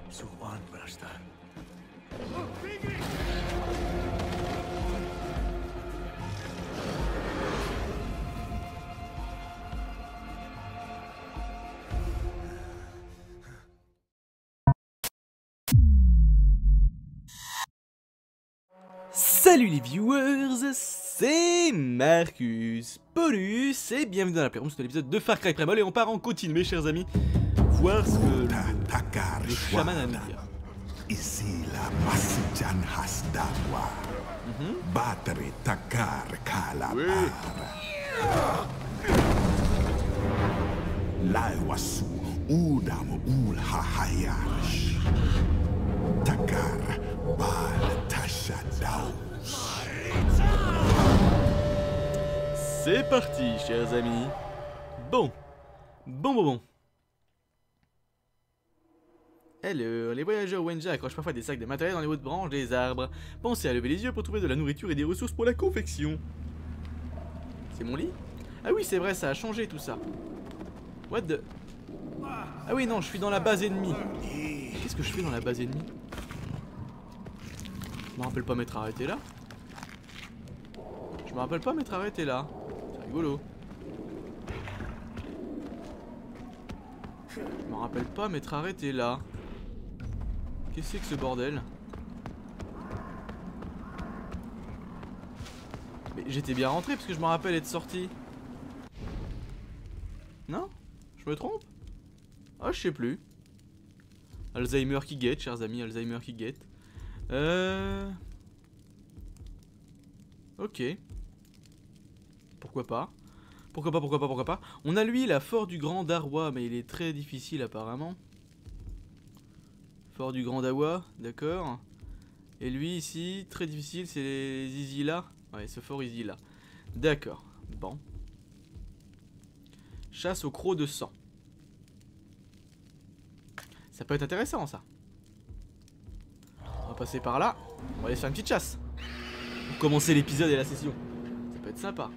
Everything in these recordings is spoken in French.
Salut les viewers, c'est Marcus Paulus et bienvenue dans la Playroom sur l'épisode de Far Cry Primal et on part en continu mes chers amis, voir ce que le chaman a à nous dire. Ici la Masijan Hasdawa. Battery Takar Kalapar. Laiwasu Udam Ulhahayarsh. Takar Bal Tashadaus. C'est parti chers amis. Bon. Alors, les voyageurs Wenja accrochent parfois des sacs de matériel dans les hautes branches des arbres. Pensez à lever les yeux pour trouver de la nourriture et des ressources pour la confection. C'est mon lit? Ah oui, c'est vrai, ça a changé tout ça. What the... Ah oui, non, je suis dans la base ennemie. Qu'est-ce que je fais dans la base ennemie? Je me rappelle pas m'être arrêté là. C'est rigolo. Je me rappelle pas m'être arrêté là. Qu'est-ce que c'est que ce bordel? Mais j'étais bien rentré parce que je me rappelle être sorti. Non? Je me trompe? Ah, je sais plus. Alzheimer qui guette, chers amis, Alzheimer qui guette. Ok. Pourquoi pas? Pourquoi pas? On a lui, la Fort du Grand Darwa, mais il est très difficile apparemment. Fort du Grand Dawa, d'accord. Et lui ici, très difficile, c'est les Izila. Ouais, ce fort Izila. D'accord, bon. Chasse au croc de sang. Ça peut être intéressant ça. On va passer par là. On va aller faire une petite chasse. Pour commencer l'épisode et la session. Ça peut être sympa.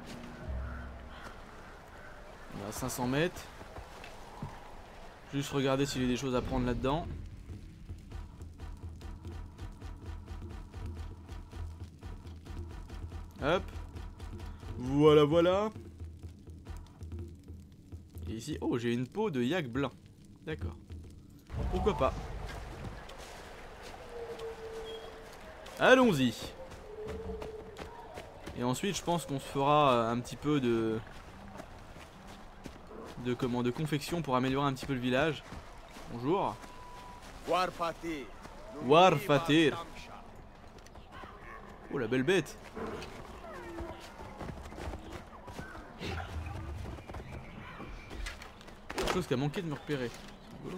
On est à 500 mètres. Juste regarder s'il y a des choses à prendre là-dedans. Hop. Voilà. Et ici, oh, j'ai une peau de yak blanc. D'accord. Pourquoi pas. Allons-y. Et ensuite, je pense qu'on se fera un petit peu de confection pour améliorer un petit peu le village. Bonjour. Warfatir. Oh, la belle bête. Quelque chose qui a manqué de me repérer. C'est rigolo.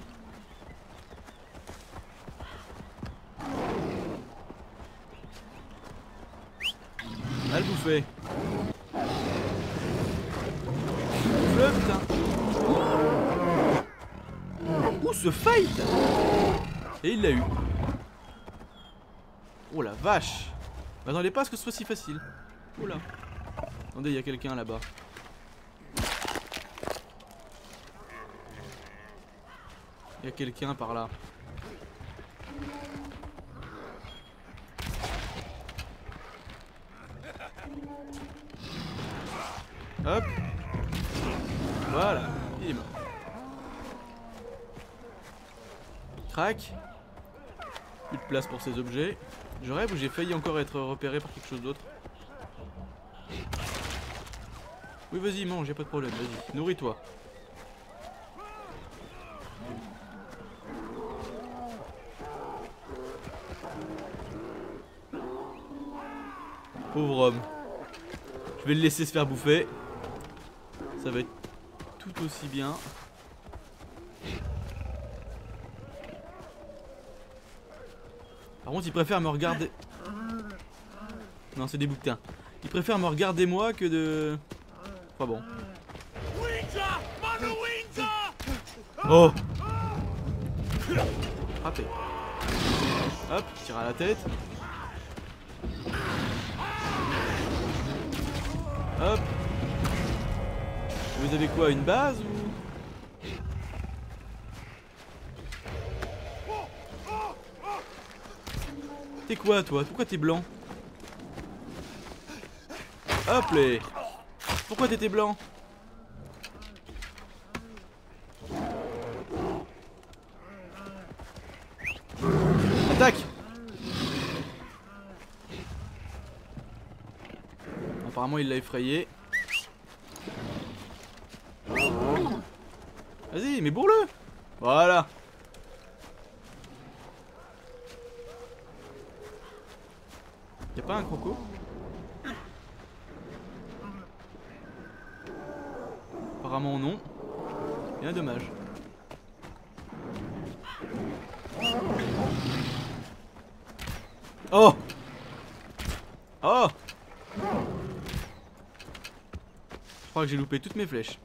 À le bouffer. Bouffe-le, putain. Ouh, ce fight. Et il l'a eu. Oh la vache. M'attendez pas à ce que ce soit si facile. Oh là. Attendez, il y a quelqu'un là-bas. Il y a quelqu'un par là. Hop. Voilà. Bim. Crac. Plus de place pour ces objets. Je rêve ou j'ai failli encore être repéré par quelque chose d'autre. Oui, vas-y, mange, y'a pas de problème, vas-y. Nourris-toi. Pauvre homme. Je vais le laisser se faire bouffer. Ça va être tout aussi bien. Par contre, il préfère me regarder. Non, c'est des bouquetins. Il préfère me regarder moi que de... Pas bon. Oh. Frappé. Hop, tire à la tête. Hop. Vous avez quoi, une base ou... T'es quoi toi? Pourquoi t'es blanc? Hop les. Pourquoi t'étais blanc? Attaque! Apparemment il l'a effrayé. Vas-y, mais bourre-le! Voilà! Y'a pas un croco? Apparemment non. Bien dommage. Oh! Oh! Je crois que j'ai loupé toutes mes flèches.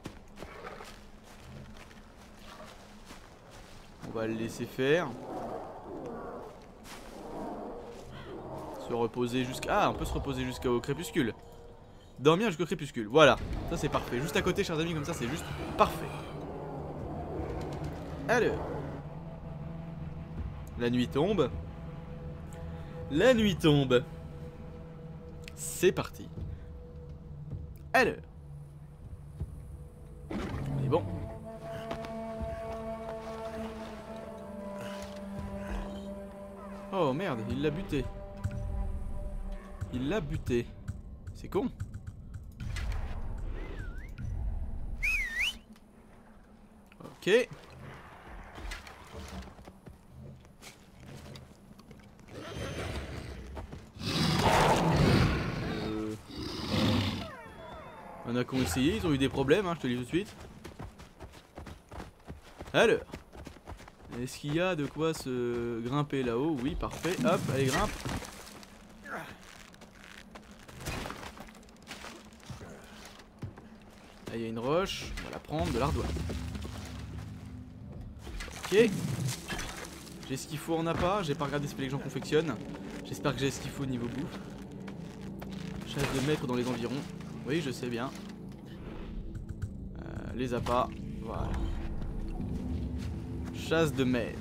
On va le laisser faire. Se reposer jusqu'à... Ah, on peut se reposer jusqu'au crépuscule. Dormir jusqu'au crépuscule. Voilà. Ça c'est parfait. Juste à côté, chers amis, comme ça c'est juste parfait. Alors. La nuit tombe. La nuit tombe. C'est parti. Alors. On est bon. Oh merde, il l'a buté. Il l'a buté. C'est con. Ok. Il y en a qui ont essayé, ils ont eu des problèmes, hein, je te le dis tout de suite. Alors. Est-ce qu'il y a de quoi se grimper là-haut? Oui, parfait. Hop, allez, grimpe. Là, il y a une roche. On va la prendre, de l'ardoise. Ok. J'ai ce qu'il faut en appât. J'ai pas regardé ce que les gens confectionnent. J'espère que j'ai ce qu'il faut au niveau bouffe. Chasse de maître dans les environs. Oui, je sais bien. Les appâts. Voilà. Chasse de maître.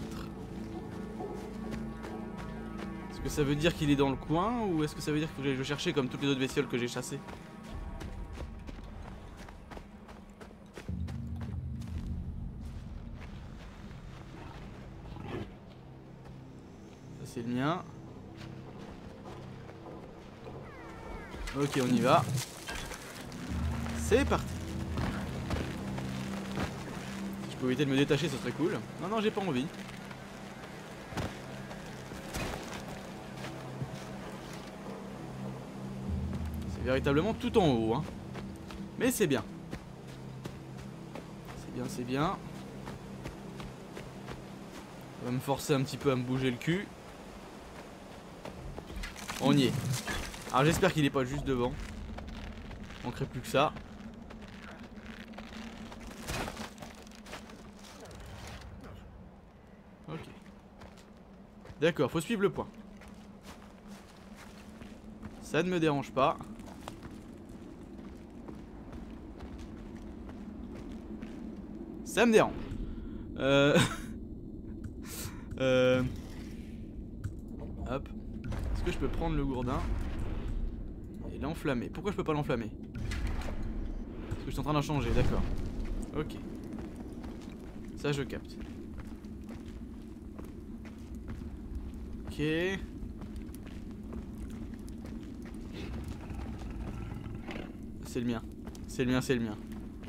Est-ce que ça veut dire qu'il est dans le coin ou est-ce que ça veut dire que je vais le chercher comme toutes les autres bestioles que j'ai chassées? Ça c'est le mien. Ok, on y va. C'est parti. Si je peux éviter de me détacher, ce serait cool. Non, non, j'ai pas envie. C'est véritablement tout en haut, hein. Mais c'est bien. C'est bien, c'est bien. On va me forcer un petit peu à me bouger le cul. On y est. Alors j'espère qu'il est pas juste devant. Il manquerait plus que ça. Ok. D'accord, faut suivre le point. Ça ne me dérange pas. Ça me dérange. Hop. Est-ce que je peux prendre le gourdin et l'enflammer? Pourquoi je peux pas l'enflammer? Parce que je suis en train d'en changer, d'accord. Ok. Ça je capte. Ok. C'est le mien. C'est le mien, c'est le mien.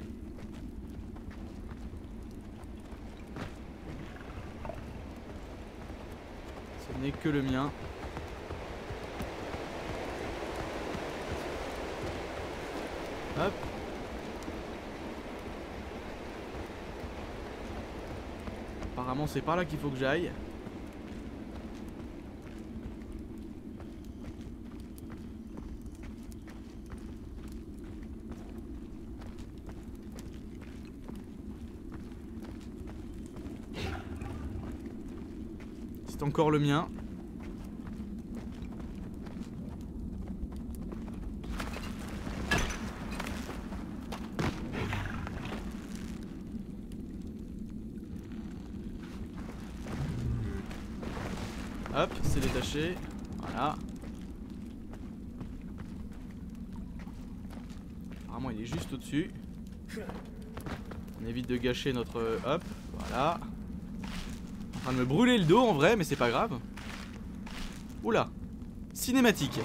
Ce n'est que le mien. Hop. Apparemment c'est par là qu'il faut que j'aille. C'est encore le mien. Hop, c'est détaché. Voilà. Apparemment il est juste au-dessus. On évite de gâcher notre... Hop, voilà. En train de me brûler le dos en vrai, mais c'est pas grave. Oula. Cinématique.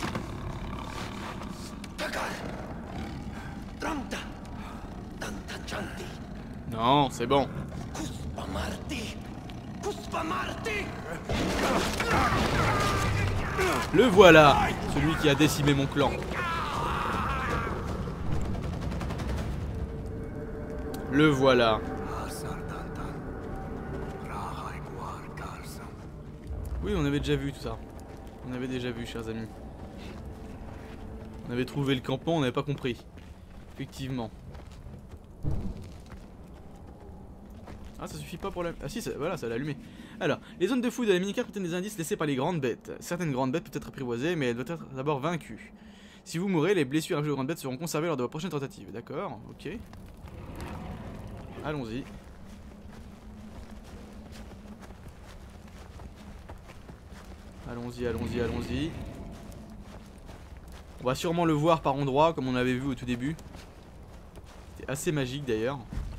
Non, c'est bon. Le voilà, celui qui a décimé mon clan. Le voilà. Oui, on avait déjà vu tout ça. On avait déjà vu, chers amis. On avait trouvé le campement, on n'avait pas compris. Effectivement. Ah, ça suffit pas pour la... Ah si, ça... voilà, ça l'a allumé. Alors, les zones de fouille de la minicarte contiennent des indices laissés par les grandes bêtes. Certaines grandes bêtes peuvent être apprivoisées, mais elles doivent être d'abord vaincues. Si vous mourrez, les blessures infligées aux grandes bêtes seront conservées lors de vos prochaines tentatives. D'accord, ok. Allons-y. Allons-y, allons-y, allons-y. On va sûrement le voir par endroits, comme on avait vu au tout début. C'était assez magique d'ailleurs.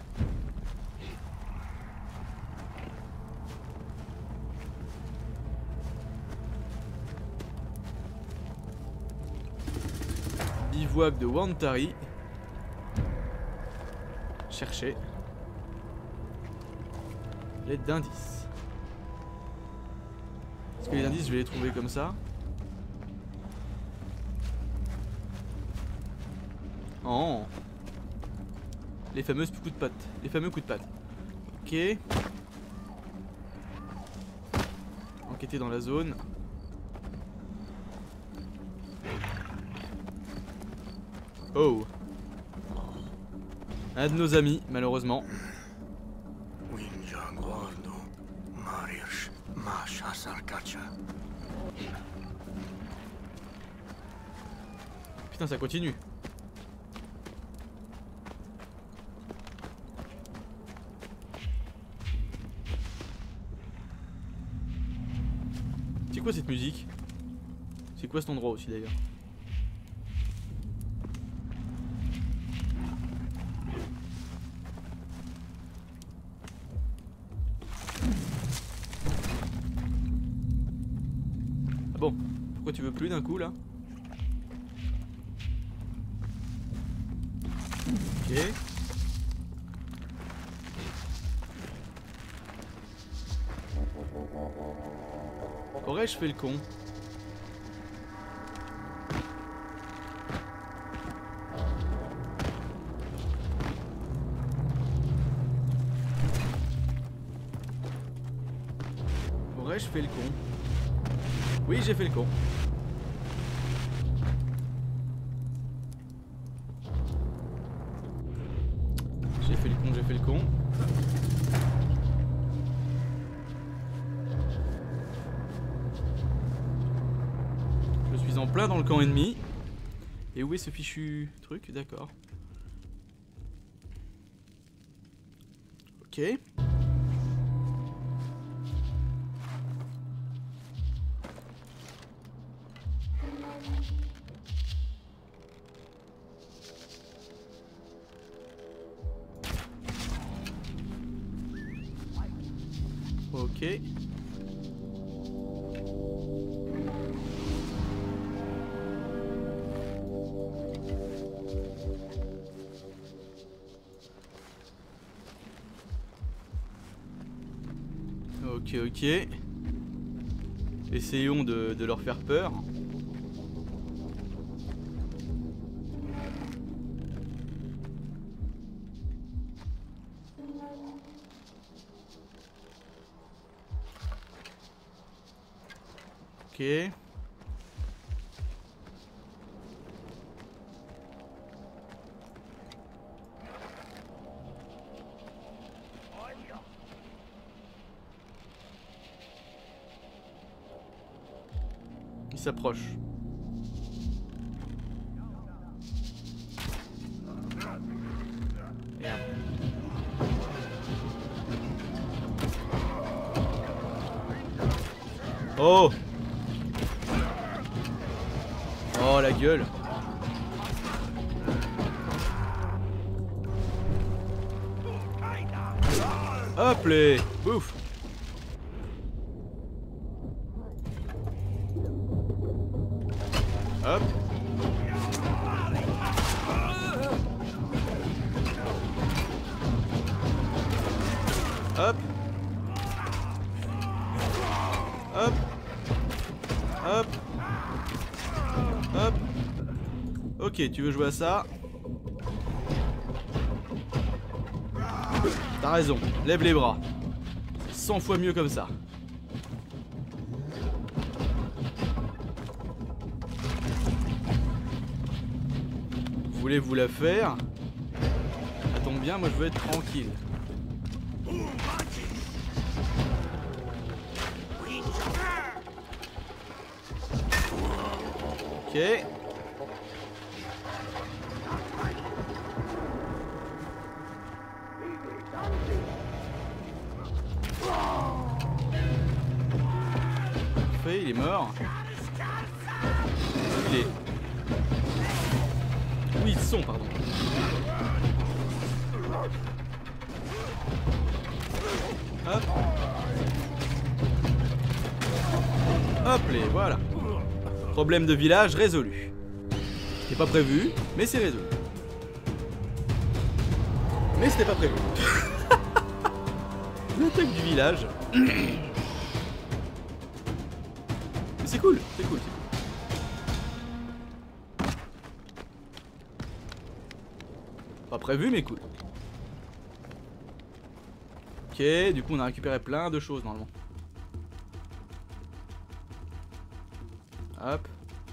Bivouac de Wantari. Chercher. L'aide d'indices. Est-ce que les indices, je vais les trouver comme ça? Oh. Les fameuses coups de patte. Les fameux coups de patte. Ok. Enquêter dans la zone. Oh. Un de nos amis, malheureusement. Putain, ça continue. C'est quoi cette musique? C'est quoi cet endroit aussi d'ailleurs? Ah bon? Pourquoi tu veux plus d'un coup là? Ok. Aurais-je fait le con? Aurais-je fait le con? Oui, j'ai fait le con. J'ai fait le con, j'ai fait le con. Je suis en plein dans le camp ennemi. Et où est ce fichu truc? D'accord. Ok. Ok. Ok, ok. Essayons de leur faire peur. Ok. Il s'approche. Merde. Oh! Oh la gueule! Hop les! Bouffe! Hop! Hop! Hop! Hop! Hop! Ok, tu veux jouer à ça? T'as raison, lève les bras. 100 fois mieux comme ça. Voulez-vous la faire? Ça tombe bien, moi je veux être tranquille. Ok. Parfait, il est mort. Il est... Où ils sont, pardon. Hop. Hop les, voilà. Problème de village résolu. C'était pas prévu, mais c'est résolu. Mais c'était pas prévu. L'attaque du village. Mais c'est cool, c'est cool, c'est cool. Pas prévu, mais cool. Ok, du coup on a récupéré plein de choses normalement. Hop.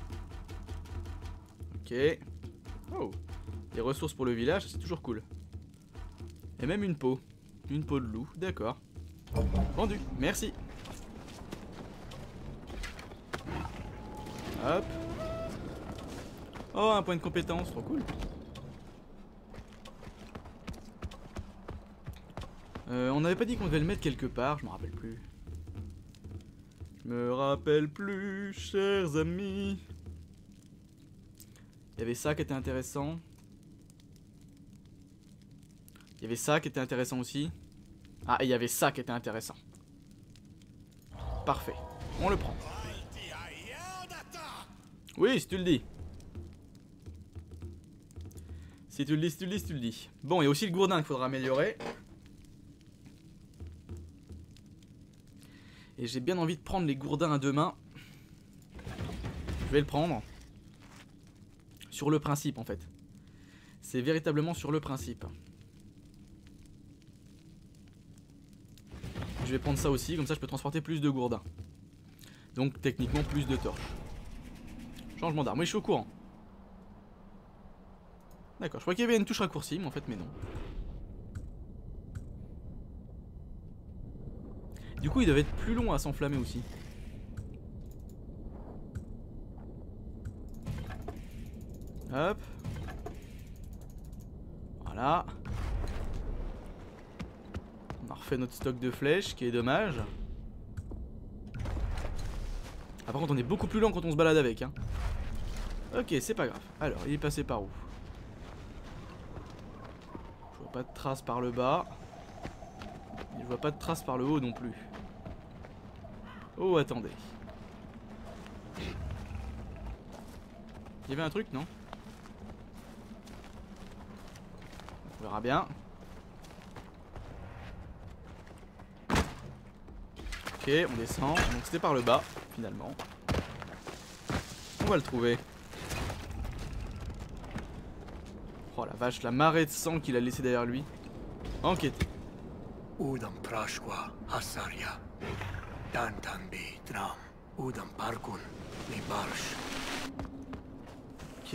Ok. Oh. Des ressources pour le village, c'est toujours cool. Et même une peau. Une peau de loup, d'accord. Vendu, merci. Hop. Oh, un point de compétence, trop cool. On n'avait pas dit qu'on devait le mettre quelque part, je me rappelle plus. Je me rappelle plus, chers amis. Il y avait ça qui était intéressant. Il y avait ça qui était intéressant aussi. Ah, et il y avait ça qui était intéressant. Parfait, on le prend. Oui, si tu le dis. Si tu le dis, si tu le dis, si tu le dis. Bon, il y a aussi le gourdin qu'il faudra améliorer. Et j'ai bien envie de prendre les gourdins à deux mains. Je vais le prendre. Sur le principe, en fait. C'est véritablement sur le principe. Je vais prendre ça aussi, comme ça je peux transporter plus de gourdins. Donc techniquement plus de torches. Changement d'arme, oui je suis au courant. D'accord, je crois qu'il y avait une touche raccourcie, mais en fait mais non. Du coup il devait être plus long à s'enflammer aussi. Hop. Voilà. On a refait notre stock de flèches, qui est dommage. Ah, par contre on est beaucoup plus lent quand on se balade avec hein. Ok, c'est pas grave. Alors, il est passé par où? Je vois pas de traces par le bas. Et je vois pas de traces par le haut non plus. Oh, attendez. Il y avait un truc, non? On verra bien. Ok, on descend. Donc c'était par le bas, finalement. On va le trouver. Oh la vache, la marée de sang qu'il a laissé derrière lui. Enquêtez. Udam prashqua hasaria. Dantanbi dram. Udam parkun li barsh. Ok.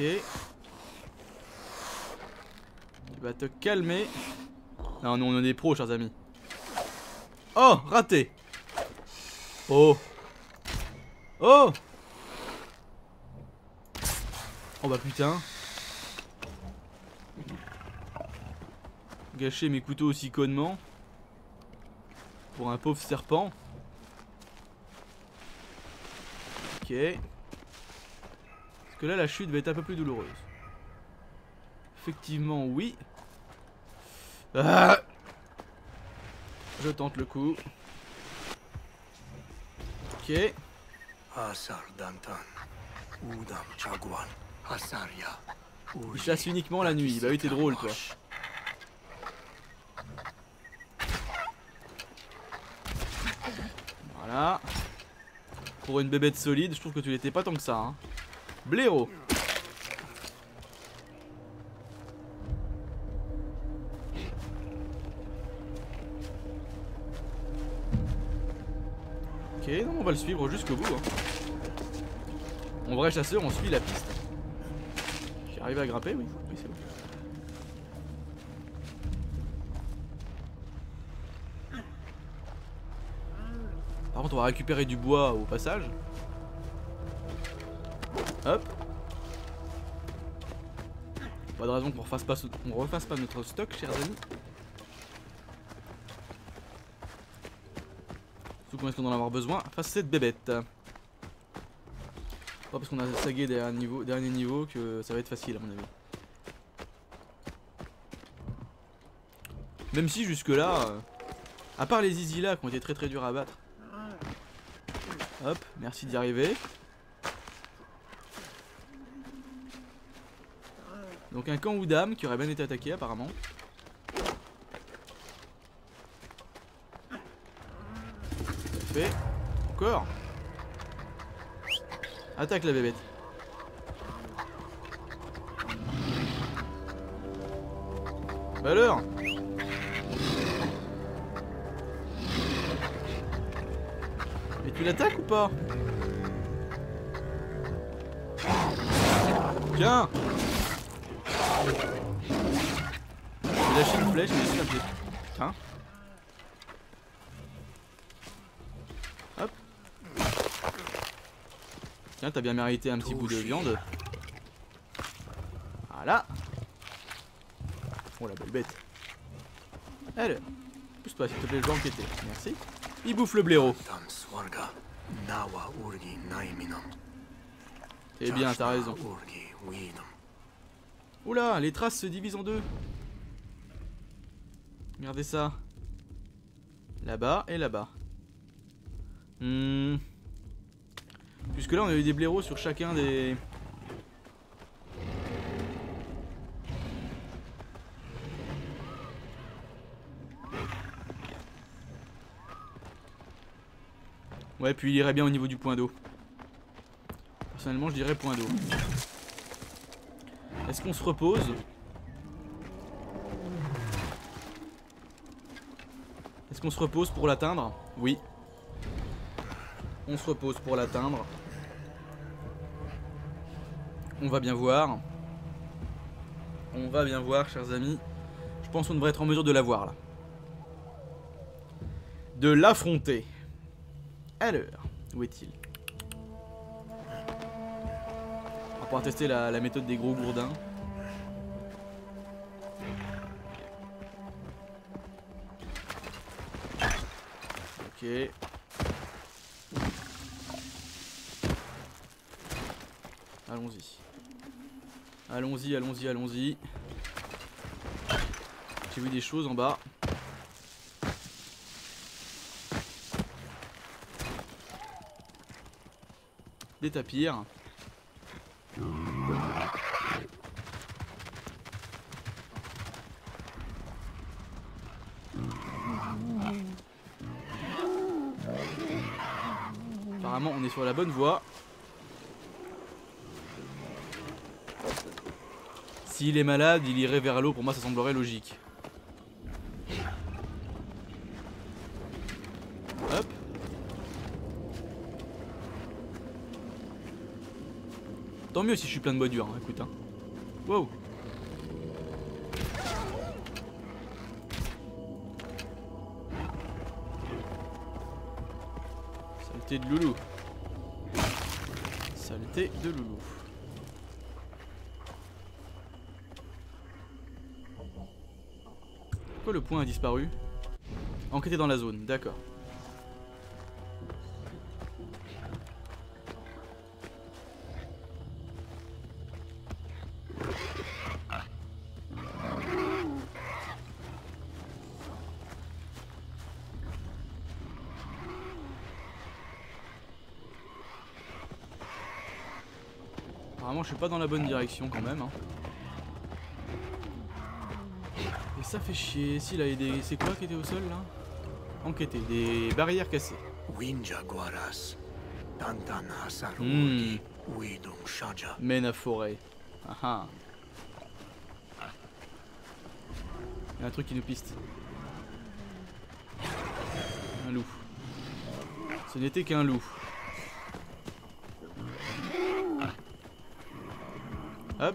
Tu vas te calmer. Non, nous on est des pros, chers amis. Oh, raté. Oh. Oh. Oh bah putain. Gâcher mes couteaux aussi connement. Pour un pauvre serpent. Ok. Parce que là la chute va être un peu plus douloureuse. Effectivement oui. Ah, je tente le coup. Ok. Asar Dantan, Udam Chagwan, Asaria. Il chasse uniquement la nuit. Bah oui, t'es drôle toi. Voilà. Pour une bébête solide, je trouve que tu l'étais pas tant que ça. Hein. Blaireau. Ok, non, on va le suivre jusqu'au bout. Hein. En vrai chasseur, on suit la piste. J'arrive à grimper, oui. Oui, c'est bon. Par contre, on va récupérer du bois au passage. Hop. Pas de raison qu'on refasse pas notre stock, chers amis. Surtout qu'on risque d'en avoir besoin face à cette bébête. Pas parce qu'on a sagué dernier niveau que ça va être facile à mon avis. Même si jusque là, à part les easy là qui ont été très durs à battre. Hop, merci d'y arriver. Donc un camp Udam qui aurait bien été attaqué apparemment. Fait. Encore. Attaque la bébête. Valeur. Mais tu l'attaques ou pas? Tiens. J'ai lâché une flèche, mais c'est un pied. Putain. Hop. Tiens, t'as bien mérité un petit bout de viande. Voilà. Oh la belle bête. Alors, pousse-toi s'il te plaît, je vais enquêter. Merci. Il bouffe le blaireau. Eh bien, t'as raison. Oula, les traces se divisent en deux. Regardez ça. Là-bas et là-bas. Puisque là, on a eu des blaireaux sur chacun des... Ouais, puis il irait bien au niveau du point d'eau. Personnellement, je dirais point d'eau. Est-ce qu'on se repose? Est-ce qu'on se repose pour l'atteindre? Oui. On se repose pour l'atteindre. On va bien voir. On va bien voir, chers amis. Je pense qu'on devrait être en mesure de l'avoir là. De l'affronter. Alors, où est-il? On va pouvoir tester la méthode des gros gourdins. Ok. Allons-y. Allons-y, allons-y, allons-y. J'ai vu des choses en bas. Des tapirs. Apparemment on est sur la bonne voie. S'il est malade, il irait vers l'eau, pour moi ça semblerait logique. Hop. Tant mieux si je suis plein de bois dur, hein, écoute. Hein. Wow. Saleté de loulou. Saleté de loulou. Pourquoi le point a disparu? Enquêter dans la zone, d'accord. Apparemment je suis pas dans la bonne direction quand même hein. Et ça fait chier. Si là il y a des... C'est quoi qui était au sol là? Enquêter. Des barrières cassées. Winja Guaras, Tantan Hasarugi, Widum Shaja. Mena forêt. Ah ah. Il y a un truc qui nous piste. Un loup. Ce n'était qu'un loup. Hop.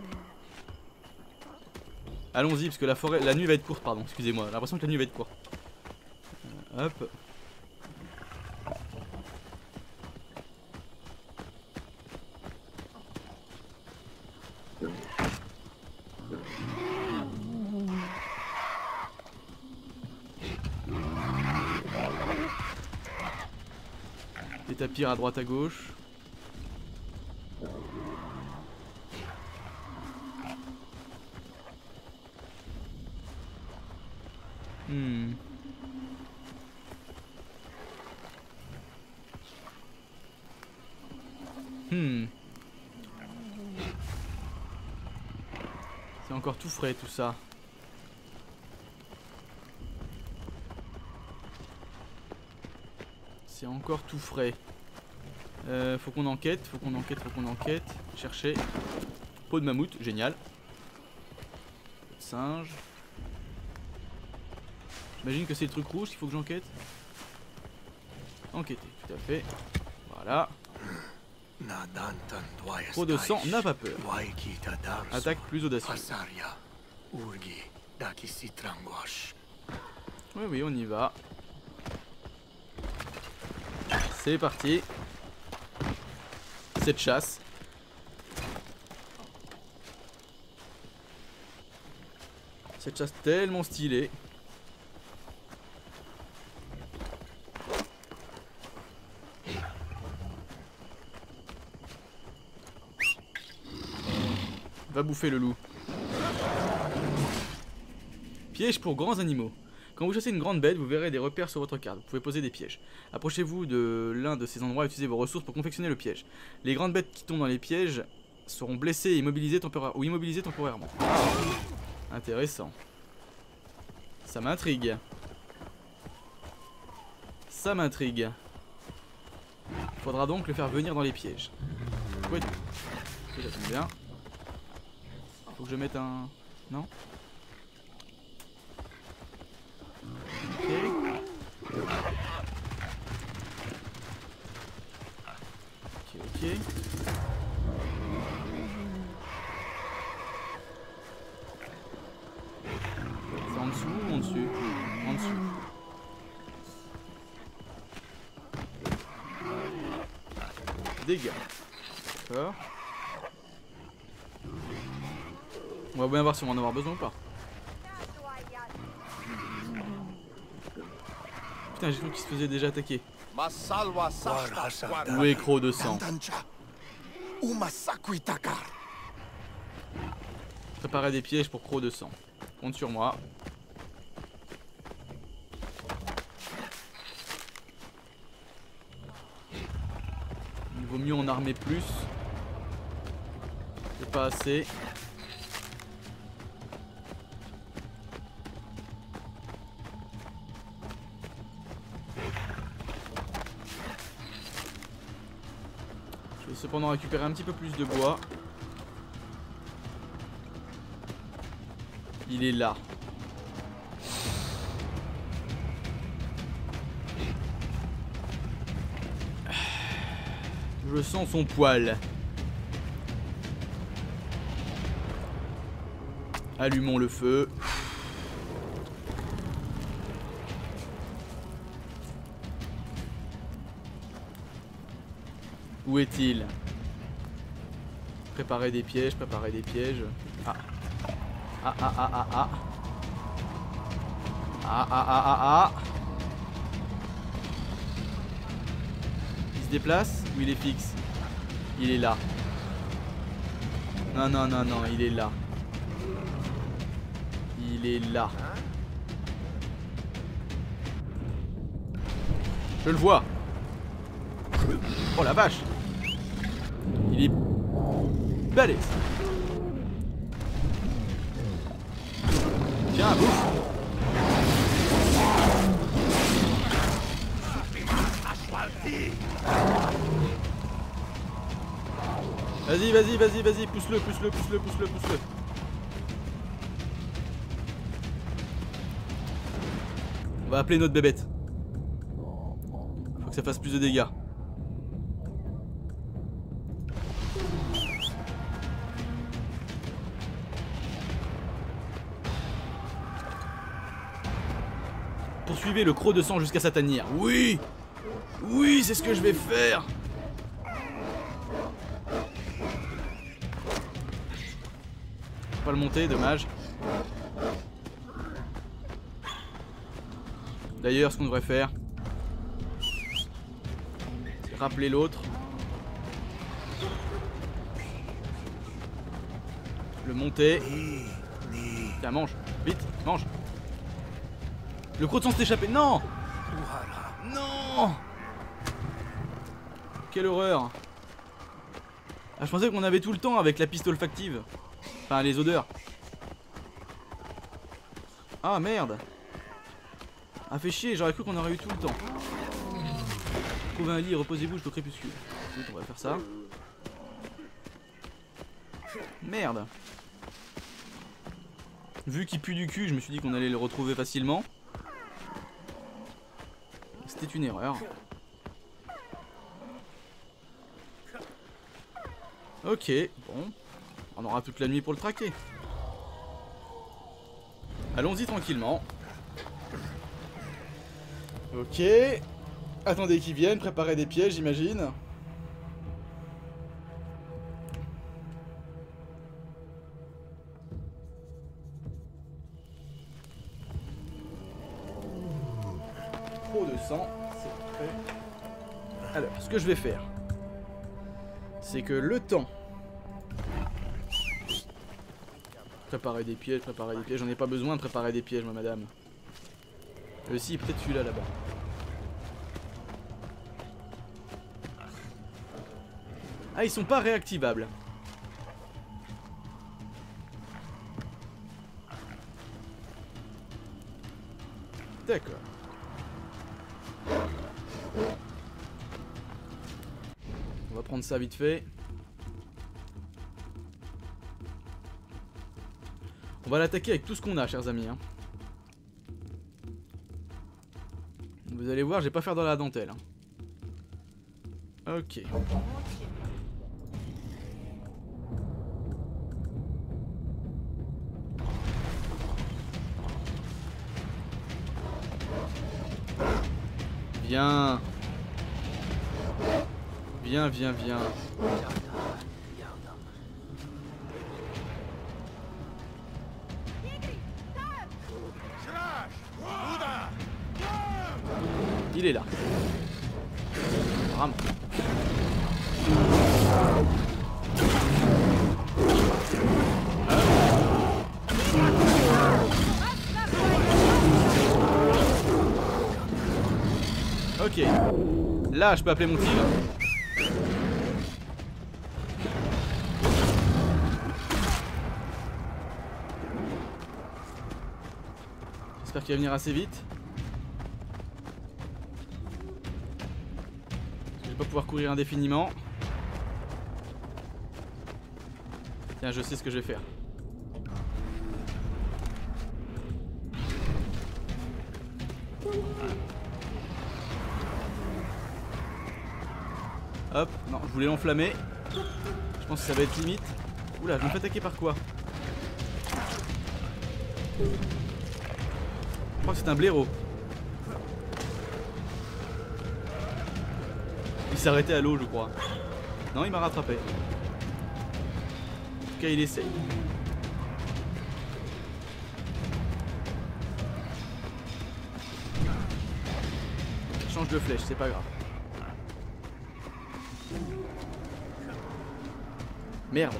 Allons-y parce que la forêt, la nuit va être courte, pardon, excusez-moi, j'ai l'impression que la nuit va être courte. Hop. Des tapirs à droite à gauche. C'est encore tout frais tout ça. C'est encore tout frais. Faut qu'on enquête, faut qu'on enquête, faut qu'on enquête. Chercher. Peau de mammouth, génial. Peau de singe. J'imagine que c'est le truc rouge qu'il faut que j'enquête. Enquêter, tout à fait. Voilà. Trop de sang, n'a pas peur. Attaque plus audacieuse. Oui, oui, on y va. C'est parti. Cette chasse. Cette chasse tellement stylée. Va bouffer le loup. Piège pour grands animaux. Quand vous chassez une grande bête, vous verrez des repères sur votre carte. Vous pouvez poser des pièges. Approchez-vous de l'un de ces endroits et utilisez vos ressources pour confectionner le piège. Les grandes bêtes qui tombent dans les pièges seront blessées et immobilisées temporairement. Intéressant. Ça m'intrigue. Ça m'intrigue. Faudra donc le faire venir dans les pièges. Oui. Ça tombe bien. Faut que je mette un... Non? Ok. Ok. C'est en dessous ou en dessus? En dessous. Dégâts. D'accord. On va bien voir si on va en avoir besoin ou pas. Putain, j'ai cru qu'il se faisait déjà attaquer. Où est Croc de sang? Préparez des pièges pour Croc de sang. Compte sur moi. Il vaut mieux en armer plus. C'est pas assez. Je vais cependant récupérer un petit peu plus de bois. Il est là. Je sens son poil. Allumons le feu. Où est-il? Préparer des pièges, préparer des pièges. Ah. Ah ah ah ah ah. Ah ah ah ah ah. Il se déplace ou il est fixe? Il est là. Non non non non, il est là. Il est là. Je le vois. Oh la vache. Il est... Balèze. Tiens, bouffe. Vas-y, vas-y, vas-y, vas-y, pousse-le, pousse-le, pousse-le, pousse-le, pousse-le. On va appeler notre bébête. Faut que ça fasse plus de dégâts. Poursuivez le croc de sang jusqu'à sa tanière. Oui! Oui, c'est ce que je vais faire! Faut pas le monter, dommage. D'ailleurs, ce qu'on devrait faire, c'est rappeler l'autre. Le monter. Tiens, mange. Vite, mange. Le croc de sang s'est échappé. Non! Non! Quelle horreur! Ah, je pensais qu'on avait tout le temps avec la piste olfactive. Enfin, les odeurs. Ah, merde! Ah, fait chier, j'aurais cru qu'on aurait eu tout le temps. Trouvez un lit, reposez-vous jusqu'au crépuscule. Écoute, on va faire ça. Merde! Vu qu'il pue du cul, je me suis dit qu'on allait le retrouver facilement. C'était une erreur. Ok, bon. On aura toute la nuit pour le traquer. Allons-y tranquillement. Ok. Attendez qu'ils viennent, préparez des pièges, j'imagine. Trop de sang, c'est prêt. Alors, ce que je vais faire, c'est que le temps... Préparer des pièges, j'en ai pas besoin de préparer des pièges, moi, madame. Si, peut-être celui-là, là-bas. Ah, ils sont pas réactivables. D'accord. On va prendre ça vite fait. On va l'attaquer avec tout ce qu'on a, chers amis. Hein. Vous allez voir, je vais pas faire dans la dentelle. Hein. Ok. Viens. Viens, viens, viens. Il est là. Ram. Ok. Là, je peux appeler mon tigre. J'espère qu'il va venir assez vite. Je vais pas pouvoir courir indéfiniment. Tiens, je sais ce que je vais faire. Hop, non, je voulais l'enflammer. Je pense que ça va être limite. Oula, je me fais attaquer par quoi? Je crois que c'est un blaireau. Il s'est arrêté à l'eau, je crois. Non, il m'a rattrapé. En tout cas, il essaye. Change de flèche, c'est pas grave. Merde.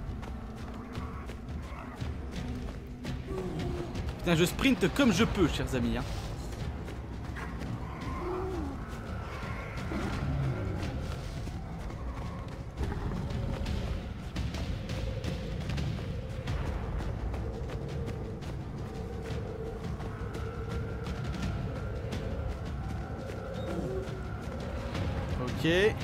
Putain, je sprinte comme je peux, chers amis. Hein. Ok.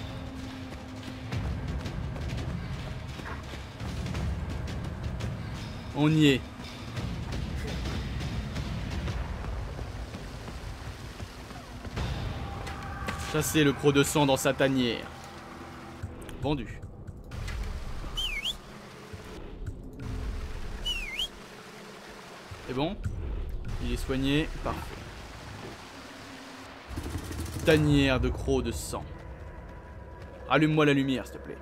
On y est. Chasser le croc de sang dans sa tanière. Vendu. C'est bon? Il est soigné. Parfait. Tanière de croc de sang. Allume-moi la lumière, s'il te plaît.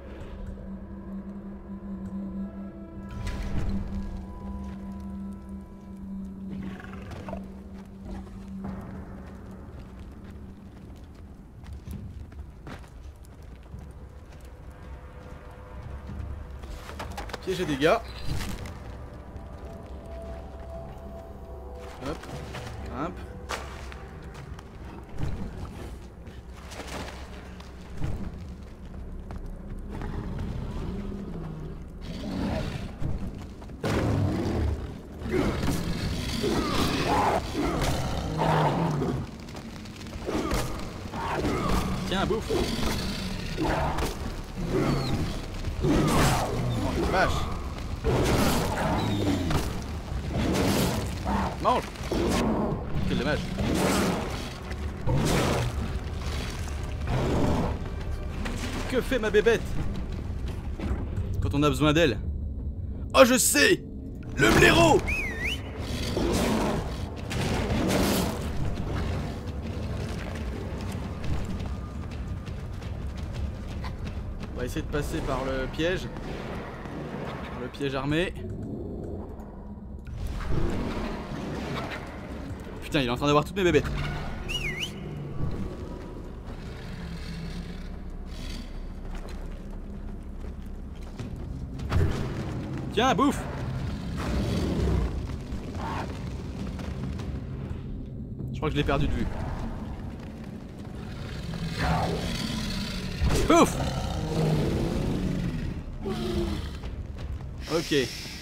Piège à dégâts. Hop. Grimpe. Tiens, bouffe. Vache. Mange. Quel dommage. Que fait ma bébête quand on a besoin d'elle? Oh, je sais! Le blaireau! On va essayer de passer par le piège. Le piège armé. Putain, il est en train d'avoir toutes mes bébêtes. Tiens, bouffe. Je crois que je l'ai perdu de vue. Bouffe. Ok.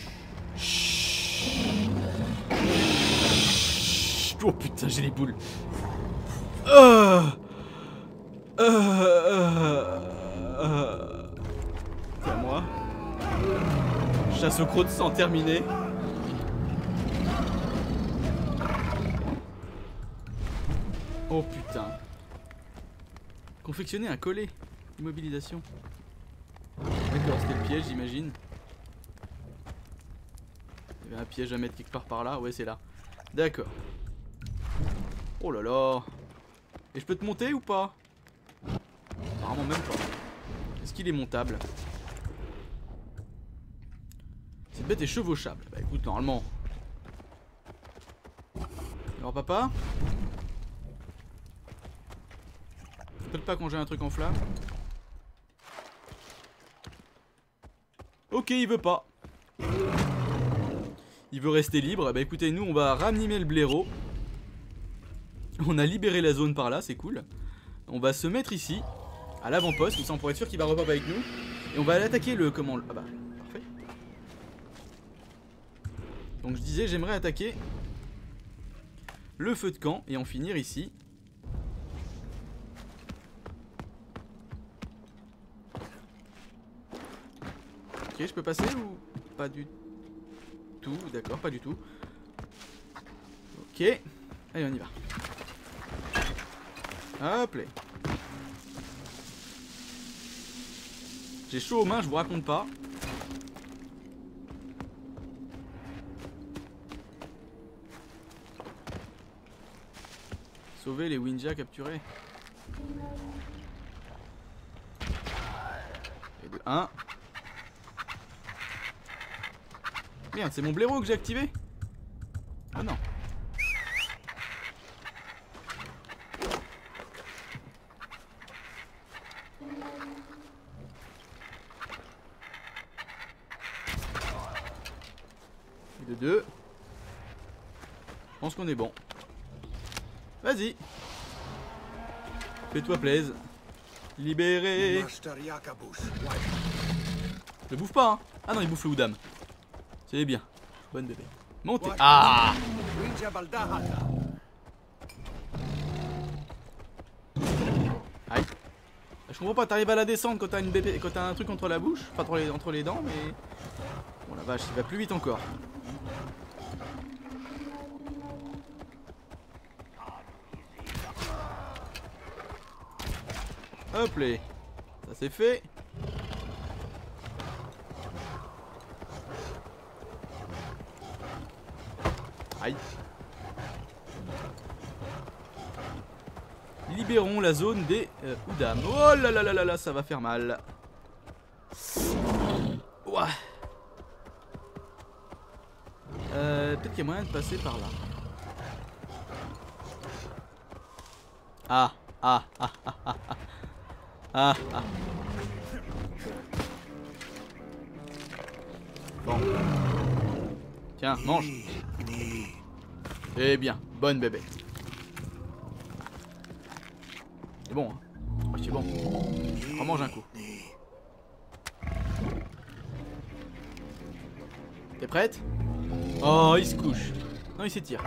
Chut. Oh putain, j'ai les boules. C'est à moi. Chasse au croc de sang terminé. Oh putain. Confectionner un collet. Immobilisation. D'accord, c'était le piège, j'imagine. Il y avait un piège à mettre quelque part par là. Ouais, c'est là. D'accord. Oh là là. Et je peux te monter ou pas? Apparemment même pas. Est-ce qu'il est montable? Cette bête est chevauchable. Bah écoute, normalement. Alors papa? Peut-être pas quand j'ai un truc en flamme. Ok, il veut pas. Il veut rester libre. Bah écoutez, nous on va ranimer le blaireau. On a libéré la zone par là, c'est cool. On va se mettre ici, à l'avant-poste, comme ça on pourrait être sûr qu'il va repop avec nous. Et on va aller attaquer le... comment... Ah bah, parfait. Donc je disais, j'aimerais attaquer le feu de camp et en finir ici. Ok, je peux passer ou pas du tout? D'accord, pas du tout. Ok, allez on y va. Hop là. J'ai chaud aux mains, je vous raconte pas. Sauver les Winja capturés. Et de 1. Merde, c'est mon blaireau que j'ai activé? Ah non. Et de 2. Je pense qu'on est bon. Vas-y. Fais-toi plaisir. Libéré. Ne bouffe pas, hein. Ah non, il bouffe le Oudam. C'est bien. Bonne bébé. Montez. Ah! Aïe. Je comprends pas, t'arrives à la descendre quand t'as une bébé, quand t'as un truc entre la bouche, enfin entre les dents, mais bon la vache, il va plus vite encore. Hop là, ça c'est fait. Aïe. Libérons la zone des Udam. Oh là là là là là, ça va faire mal. Ouah. Peut-être qu'il y a moyen de passer par là. Ah ah ah ah ah ah ah ah. Bon. Tiens, mange. Eh bien, bonne bébé. C'est bon, hein. Oh, c'est bon. On mange un coup. T'es prête? Oh, il se couche. Non, il s'étire.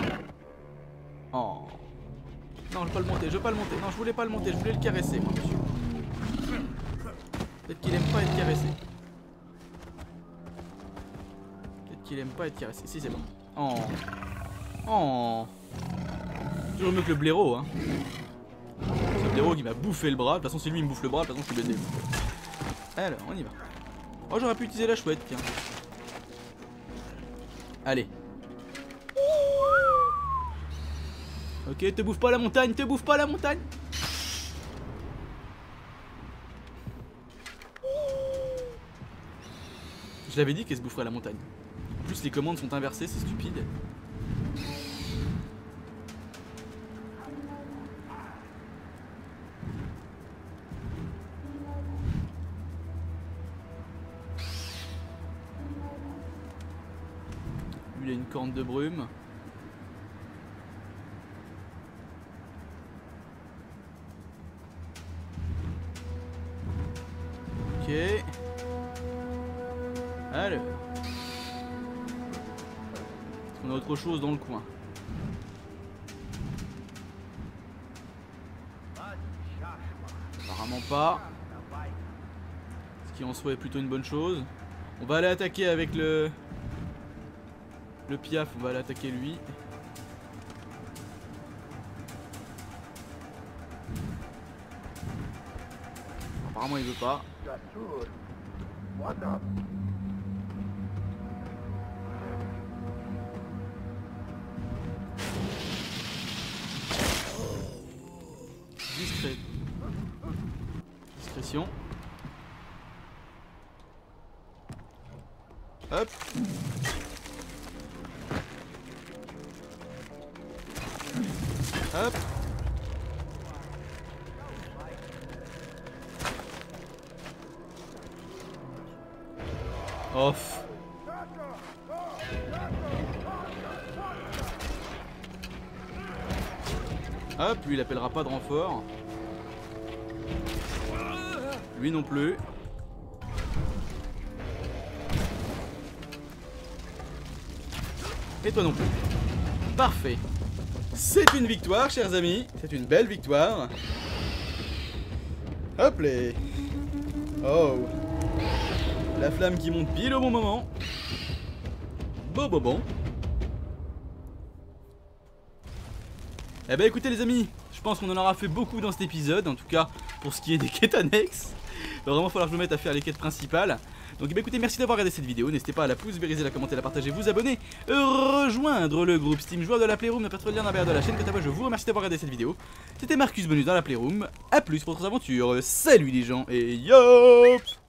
Oh. Non, je veux pas le monter, je veux pas le monter. Non, je voulais pas le monter, je voulais le caresser, moi, monsieur. Peut-être qu'il aime pas être caressé. Peut-être qu'il aime pas être caressé. Si, c'est bon. Oh. Oh. Toujours mieux que le blaireau, hein. C'est le blaireau qui m'a bouffé le bras. De toute façon, si lui il me bouffe le bras, de toute façon, je suis baisé. Alors, on y va. Oh, j'aurais pu utiliser la chouette, tiens. Allez. Ok, te bouffe pas la montagne, te bouffe pas la montagne. Je l'avais dit qu'elle se boufferait la montagne. En plus, les commandes sont inversées, c'est stupide. Lui, il a une corne de brume. Ok. Alors. Est-ce qu'on a autre chose dans le coin? Apparemment pas. Ce qui en soit est plutôt une bonne chose. On va aller attaquer avec le piaf, on va aller attaquer lui. Apparemment il veut pas. Discret. Discrétion. Hop. Hop. Off. Hop, lui il appellera pas de renfort. Lui non plus. Et toi non plus. Parfait. C'est une victoire, chers amis. C'est une belle victoire. Hop là. Oh. La flamme qui monte pile au bon moment. Bon. Eh ben écoutez les amis, je pense qu'on en aura fait beaucoup dans cet épisode. En tout cas, pour ce qui est des quêtes annexes. Il va vraiment falloir que je me mette à faire les quêtes principales. Donc écoutez, merci d'avoir regardé cette vidéo. N'hésitez pas à la pouce, vériser, la commenter, la partager, vous abonner, rejoindre le groupe Steam joueur de la Playroom, ne pas trop le lien dans la barre de la chaîne. Quant à moi, je vous remercie d'avoir regardé cette vidéo. C'était Marcus Bonus dans la Playroom. A plus pour d'autres aventures. Salut les gens et yop.